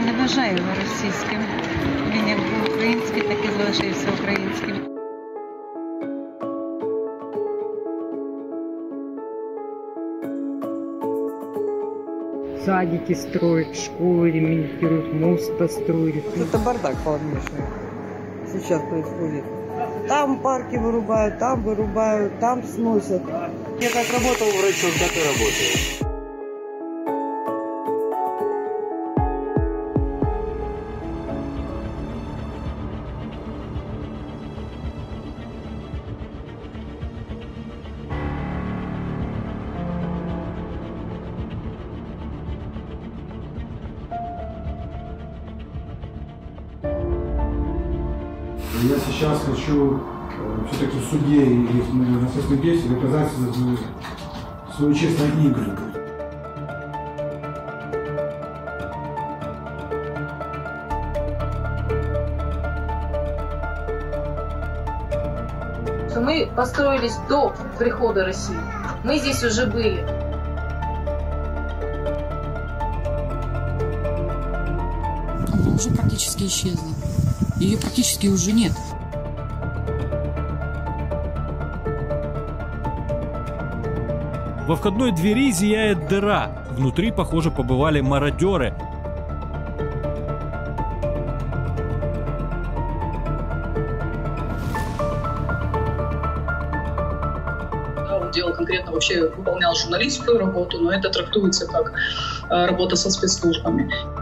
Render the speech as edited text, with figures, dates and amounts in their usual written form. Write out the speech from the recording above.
не вважаю його російським. Він як був український, так і залишився українським. Садики строят, школы ремонтируют, мост построили. Это бардак полнейший сейчас происходит. Там парки вырубают, там сносят. Я как работал врачом, так и работаю. Я сейчас хочу все-таки в суде и на следственном действии доказать свою честную игру. Мы построились до прихода России. Мы здесь уже были. Она уже практически исчезла. Ее практически уже нет. Во входной двери зияет дыра. Внутри, похоже, побывали мародеры. Он делал конкретно, вообще выполнял журналистскую работу, но это трактуется как работа со спецслужбами.